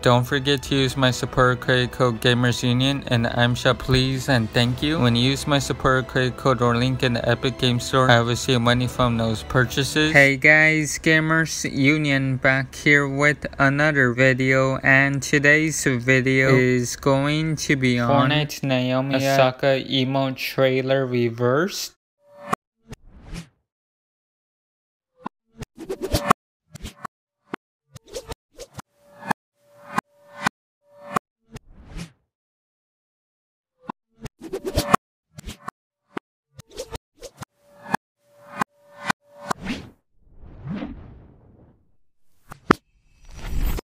Don't forget to use my support credit code GamersUnion and I'm shop please and thank you. When you use my support credit code or link in the Epic Game Store, I will receive money from those purchases. Hey guys, Gamers Union back here with another video, and today's video is going to be on Fortnite Naomi Osaka emote trailer reversed.